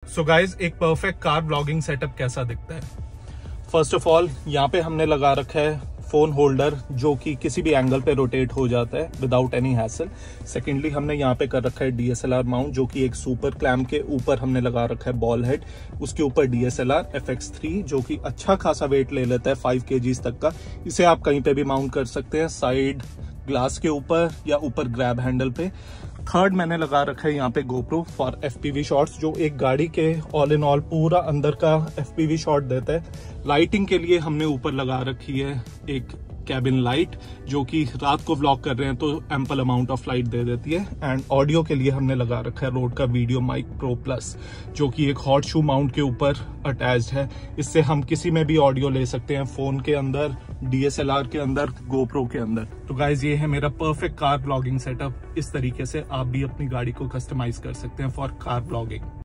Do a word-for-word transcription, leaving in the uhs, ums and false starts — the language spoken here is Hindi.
सो गाइज, एक परफेक्ट कार व्लॉगिंग सेटअप कैसा दिखता है? फर्स्ट ऑफ ऑल, यहाँ पे हमने लगा रखा है फोन होल्डर जो कि किसी भी एंगल पे रोटेट हो जाता है विदाउट एनी हैसल। सेकेंडली, हमने यहाँ पे कर रखा है डीएसएलआर माउंट जो कि एक सुपर क्लैम्प के ऊपर हमने लगा रखा है बॉल हेड, उसके ऊपर डीएसएलआर एफ एक्स थ्री जो कि अच्छा खासा वेट ले लेता है फाइव केजीज तक का। इसे आप कहीं पे भी माउंट कर सकते हैं, साइड ग्लास के ऊपर या ऊपर ग्रैब हैंडल पे। थर्ड, मैंने लगा रखा है यहाँ पे गोप्रो फॉर एफपीवी शॉट्स जो एक गाड़ी के ऑल इन ऑल पूरा अंदर का एफपीवी शॉट देता है। लाइटिंग के लिए हमने ऊपर लगा रखी है एक कैबिन लाइट जो कि रात को व्लॉग कर रहे हैं तो एम्पल अमाउंट ऑफ लाइट दे देती है। एंड ऑडियो के लिए हमने लगा रखा है रोड का वीडियो माइक प्रो प्लस जो कि एक हॉट शू माउंट के ऊपर अटैच्ड है। इससे हम किसी में भी ऑडियो ले सकते हैं, फोन के अंदर, डीएसएलआर के अंदर, गोप्रो के अंदर। तो गाइज, ये है मेरा परफेक्ट कार व्लॉगिंग सेटअप। इस तरीके से आप भी अपनी गाड़ी को कस्टमाइज कर सकते हैं फॉर कार व्लॉगिंग।